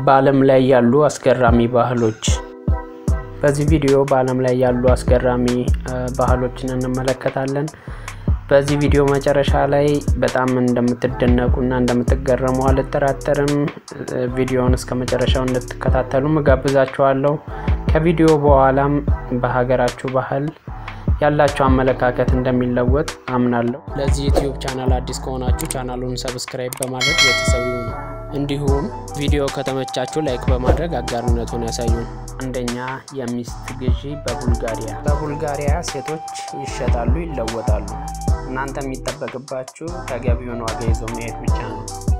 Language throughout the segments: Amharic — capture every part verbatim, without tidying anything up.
በዓለም ላይ ያሉ አስገራሚ ባህሎች በዚህ ቪዲዮ በዓለም ላይ ያሉ አስገራሚ ባህሎችን እንመለከታለን። በዚህ ቪዲዮ መጨረሻ ላይ በጣም እንደምትደነቁና እንደምትገረሙ አልጠራጠርም። ቪዲዮውን እስከ መጨረሻው እንድትከታተሉ መጋብዛችኋለሁ። ከቪዲዮ በኋላም በሀገራችሁ ባህል ያላችሁ አመለካከት እንደሚለወጥ አምናለሁ። ለዚህ ዩቲዩብ ቻናል አዲስ ከሆናችሁ ቻናሉን ሰብስክራይብ በማድረግ ቤተሰብ ይሁኑ። እንዲሁም ቪዲዮ ከተመቻችሁ ላይክ በማድረግ አጋርነቱን ያሳዩን። አንደኛ የሚስት ግዢ በቡልጋሪያ በቡልጋሪያ ሴቶች ይሸጣሉ ይለወጣሉ። እናንተ የሚጠበቅባችሁ ተገቢውን ዋጋ ይዞ መሄድ ብቻ ነው።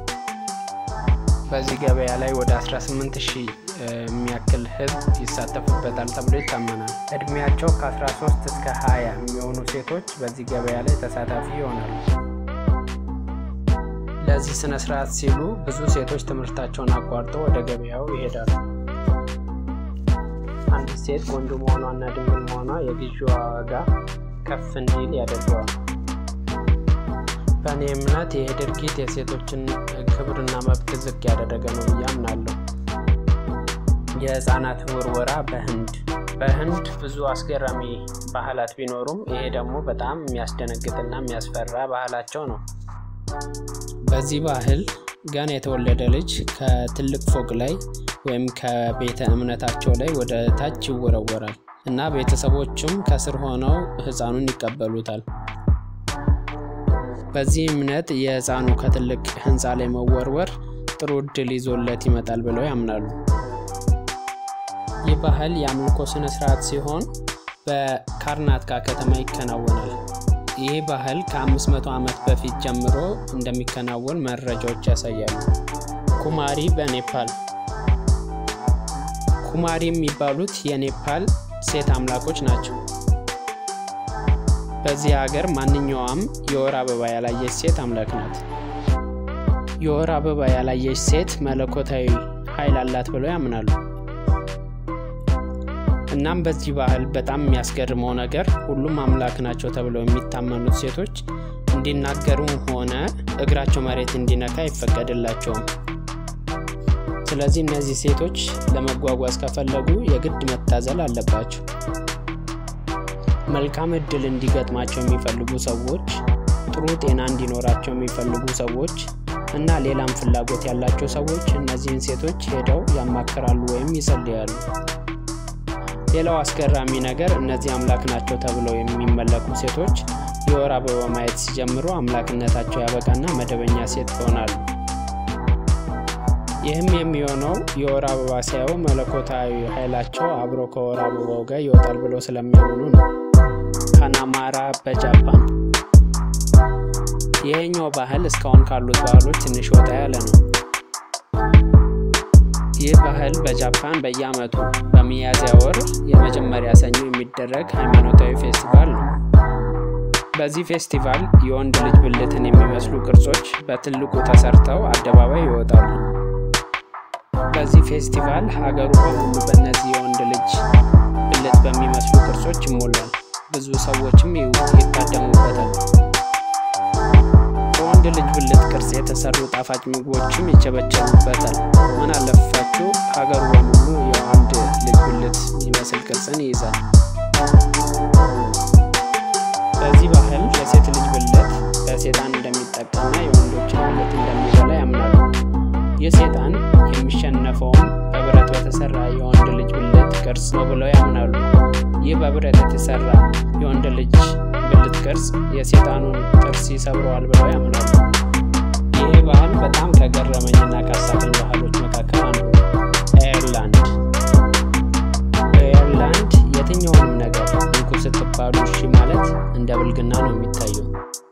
በዚህ ገበያ ላይ ወደ አስራ ስምንት ሺህ የሚያክል ህዝብ ይሳተፉበታል ተብሎ ይታመናል። እድሜያቸው ከ13 እስከ ሃያ የሚሆኑ ሴቶች በዚህ ገበያ ላይ ተሳታፊ ይሆናሉ። ለዚህ ስነ ስርዓት ሲሉ ብዙ ሴቶች ትምህርታቸውን አቋርጠው ወደ ገበያው ይሄዳሉ። አንድ ሴት ቆንጆ መሆኗና ድንግል መሆኗ የግዢዋ ዋጋ ከፍ እንዲል ያደርገዋል። በእኔ እምነት ይህ ድርጊት የሴቶችን ክብርና መብት ዝቅ ያደረገ ነው ብዬ አምናለሁ። የህፃናት ውርወራ በህንድ በህንድ ብዙ አስገራሚ ባህላት ቢኖሩም ይሄ ደግሞ በጣም የሚያስደነግጥና የሚያስፈራ ባህላቸው ነው። በዚህ ባህል ገና የተወለደ ልጅ ከትልቅ ፎቅ ላይ ወይም ከቤተ እምነታቸው ላይ ወደ ታች ይወረወራል እና ቤተሰቦችም ከስር ሆነው ህፃኑን ይቀበሉታል። በዚህ እምነት የህፃኑ ከትልቅ ህንፃ ላይ መወርወር ጥሩ ዕድል ይዞለት ይመጣል ብለው ያምናሉ። ይህ ባህል የአምልኮ ስነ ስርዓት ሲሆን በካርናትካ ከተማ ይከናወናል። ይህ ባህል ከአምስት መቶ ዓመት በፊት ጀምሮ እንደሚከናወን መረጃዎች ያሳያሉ። ኩማሪ በኔፓል ኩማሪ የሚባሉት የኔፓል ሴት አምላኮች ናቸው። በዚህ ሀገር ማንኛውም የወር አበባ ያላየች ሴት አምላክ ናት። የወር አበባ ያላየች ሴት መለኮታዊ ኃይል አላት ብለው ያምናሉ። እናም በዚህ ባህል በጣም የሚያስገርመው ነገር ሁሉም አምላክ ናቸው ተብለው የሚታመኑት ሴቶች እንዲናገሩም ሆነ እግራቸው መሬት እንዲነካ አይፈቀድላቸውም። ስለዚህ እነዚህ ሴቶች ለመጓጓዝ ከፈለጉ የግድ መታዘል አለባቸው። መልካም እድል እንዲገጥማቸው የሚፈልጉ ሰዎች፣ ጥሩ ጤና እንዲኖራቸው የሚፈልጉ ሰዎች እና ሌላም ፍላጎት ያላቸው ሰዎች እነዚህን ሴቶች ሄደው ያማክራሉ ወይም ይጸልያሉ። ሌላው አስገራሚ ነገር እነዚህ አምላክ ናቸው ተብለው የሚመለኩ ሴቶች የወር አበባ ማየት ሲጀምሩ አምላክነታቸው ያበቃና መደበኛ ሴት ይሆናሉ። ይህም የሚሆነው የወር አበባ ሲያዩ መለኮታዊ ኃይላቸው አብሮ ከወር አበባው ጋር ይወጣል ብለው ስለሚያምኑ ነው። ካናማራ በጃፓን ይሄኛው ባህል እስካሁን ካሉት ባህሎች ትንሽ ወጣ ያለ ነው። ይህ ባህል በጃፓን በየዓመቱ በሚያዝያ ወር የመጀመሪያ ሰኞ የሚደረግ ሃይማኖታዊ ፌስቲቫል ነው። በዚህ ፌስቲቫል የወንድ ልጅ ብልትን የሚመስሉ ቅርጾች በትልቁ ተሰርተው አደባባይ ይወጣሉ። በዚህ ፌስቲቫል ሀገሩ በሙሉ በእነዚህ የወንድ ልጅ ብልት በሚመስሉ ቅርጾች ይሞላል። ብዙ ሰዎችም ይታደሙበታል። በወንድ ልጅ ብልት ቅርጽ የተሰሩ ጣፋጭ ምግቦችም ይቸበቸቡበታል። ምን አለፋችሁ ሀገሩ በሙሉ የወንድ ልጅ ብልት የሚመስል ቅርጽን ይይዛል። በዚህ ባህል የሴት ልጅ ብልት በሴጣን እንደሚጠቃና የወንዶችን ብልት እንደሚበላ ያምናሉ። የሴጣን የሚሸነፈውም በብረት በተሰራ የወንድ ልጅ ብልት ቅርጽ ነው ብለው ያምናሉ። ይህ በብረት የተሰራ የወንድ ልጅ ብልት ቅርጽ የሴጣኑን ጥርስ ይሰብረዋል ብለው ያምናሉ። ይህ ባህል በጣም ከገረመኝና ካሳቀኝ ባህሎች መካከል አንዱ ነው። አየርላንድ በአየርላንድ የትኛውንም ነገር እንኩ ስትባሉ እሺ ማለት እንደ ብልግና ነው የሚታየው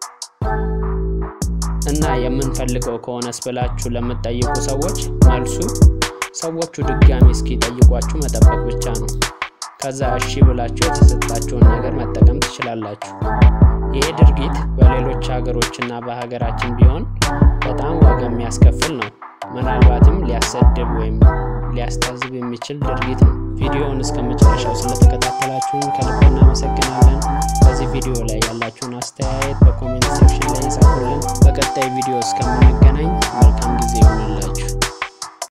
እና የምንፈልገው ከሆነስ ብላችሁ ለምትጠይቁ ሰዎች መልሱ ሰዎቹ ድጋሚ እስኪጠይቋችሁ መጠበቅ ብቻ ነው። ከዛ እሺ ብላችሁ የተሰጣችሁን ነገር መጠቀም ትችላላችሁ። ይሄ ድርጊት በሌሎች ሀገሮችና በሀገራችን ቢሆን በጣም ዋጋ የሚያስከፍል ነው። ምናልባትም ሊያሰድብ ወይም ሊያስታዝብ የሚችል ድርጊት ነው። ቪዲዮውን እስከመጨረሻው ስለተከታተላችሁን ከልብ እናመሰግናለን። በዚህ ቪዲዮ ላይ ያላችሁን አስተያየት በኮሜንት ሴክሽን ላይ ጻፉልን። በቀጣይ ቪዲዮ እስከምንገናኝ መልካም ጊዜ ይሁንላችሁ።